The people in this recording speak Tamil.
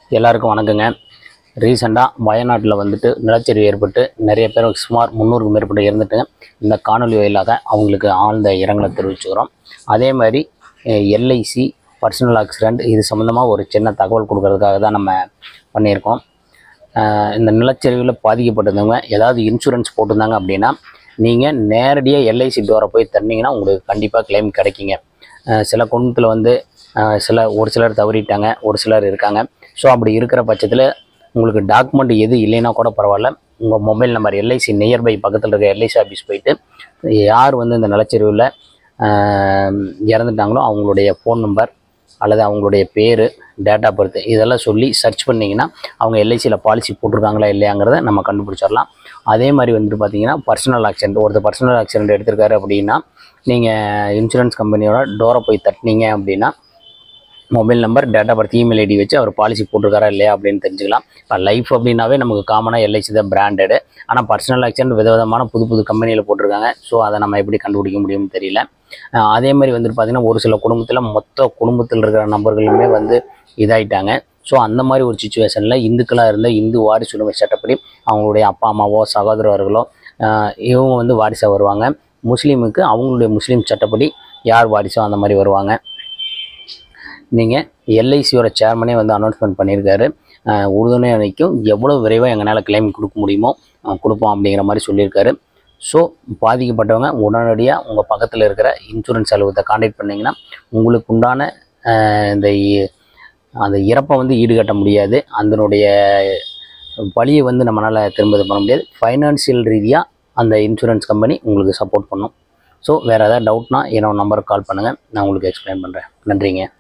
எல்லாருக்கும் வணக்கங்க. ரீசெண்டாக வயநாட்டில் வந்துட்டு நிலச்சரிவு ஏற்பட்டு நிறைய பேர் சுமார் 300க்கும் மேற்பட்டு இறந்துட்டுங்க. இந்த காணொலி வாயிலாக அவங்களுக்கு ஆழ்ந்த இரங்கலை தெரிவிச்சுக்கிறோம். அதே மாதிரி எல்ஐசி பர்சனல் ஆக்சிடெண்ட் இது சம்மந்தமாக ஒரு சின்ன தகவல் கொடுக்கறதுக்காக தான் நம்ம பண்ணியிருக்கோம். இந்த நிலச்சரிவில் பாதிக்கப்பட்டிருந்தவங்க ஏதாவது இன்சூரன்ஸ் போட்டிருந்தாங்க அப்படின்னா நீங்கள் நேரடியாக எல்ஐசி டோரை போய் தந்தீங்கன்னா உங்களுக்கு கண்டிப்பாக கிளைம் கிடைக்குங்க. சில குடும்பத்தில் வந்து ஒரு சிலர் தவறிட்டாங்க, ஒரு சிலர் இருக்காங்க. ஸோ அப்படி இருக்கிற பட்சத்தில் உங்களுக்கு டாக்குமெண்ட் எது இல்லைன்னா கூட பரவாயில்ல, உங்கள் மொபைல் நம்பர் எல்ஐசி நியர்பை பக்கத்தில் இருக்க எல்ஐசி ஆஃபீஸ் போயிட்டு யார் வந்து இந்த நிலச்சரிவில் இறந்துட்டாங்களோ அவங்களுடைய ஃபோன் நம்பர் அல்லது அவங்களுடைய பேர், டேட் ஆஃப் பர்த் இதெல்லாம் சொல்லி சர்ச் பண்ணிங்கன்னா அவங்க எல்ஐசியில் பாலிசி போட்டிருக்காங்களா இல்லையாங்கிறத நம்ம கண்டுபிடிச்சிடலாம். அதே மாதிரி வந்துட்டு பார்த்தீங்கன்னா பர்சனல் ஆக்சிடென்ட், ஒருத்தர் பர்சனல் ஆக்சிடென்ட் எடுத்திருக்காரு அப்படின்னா நீங்கள் இன்சூரன்ஸ் கம்பெனியோட டோரை போய் தட்டினீங்க அப்படின்னா mobile number, date of birth, email ID வச்சு அவர் பாலிசி போட்டிருக்காரா இல்லையா அப்படின்னு தெரிஞ்சுக்கலாம். இப்போ லைஃப் அப்படின்னாவே நமக்கு காமனாக எல்ஐசி தான் பிராண்டடு. ஆனால் பர்சனல் ஆக்சிடென்ட் விதவிதமான புது கம்பெனியில் போட்டிருக்காங்க. ஸோ அதை நம்ம எப்படி கண்டுபிடிக்க முடியும்னு தெரியல. அதே மாதிரி வந்துட்டு பார்த்திங்கன்னா ஒரு சில குடும்பத்தில் மொத்த குடும்பத்தில் இருக்கிற நபர்களுமே வந்து இதாயிட்டாங்க. ஸோ அந்த மாதிரி ஒரு சுச்சுவேஷனில் இந்துக்களாக இருந்த இந்து வாரிசு உரிமை சட்டப்படி அவங்களுடைய அப்பா அம்மாவோ சகோதரர்களோ இவங்க வந்து வாரிசாக வருவாங்க. முஸ்லீமுக்கு அவங்களுடைய முஸ்லீம் சட்டப்படி யார் வாரிசோ அந்த மாதிரி வருவாங்க. நீங்கள் எல்ஐசியோட சேர்மனே வந்து அனௌன்ஸ்மெண்ட் பண்ணியிருக்காரு. உறுதுணை அணைக்கும் எவ்வளோ விரைவாக எங்களால் கிளைம் கொடுக்க முடியுமோ கொடுப்போம் அப்படிங்கிற மாதிரி சொல்லியிருக்காரு. ஸோ பாதிக்கப்பட்டவங்க உடனடியாக உங்கள் பக்கத்தில் இருக்கிற இன்சூரன்ஸ் அலுவலகத்தை கான்டாக்ட் பண்ணிங்கன்னா உங்களுக்கு உண்டான அந்த இறப்பை வந்து ஈடுகட்ட முடியாது, அதனுடைய வழியை வந்து நம்மளால் திரும்ப பண்ண முடியாது. ஃபைனான்சியல் ரீதியாக அந்த இன்சூரன்ஸ் கம்பெனி உங்களுக்கு சப்போர்ட் பண்ணும். ஸோ வேறு ஏதாவது டவுட்னா என்னோட நம்பருக்கு கால் பண்ணுங்கள், நான் உங்களுக்கு எக்ஸ்பிளைன் பண்ணுறேன். நன்றிங்க.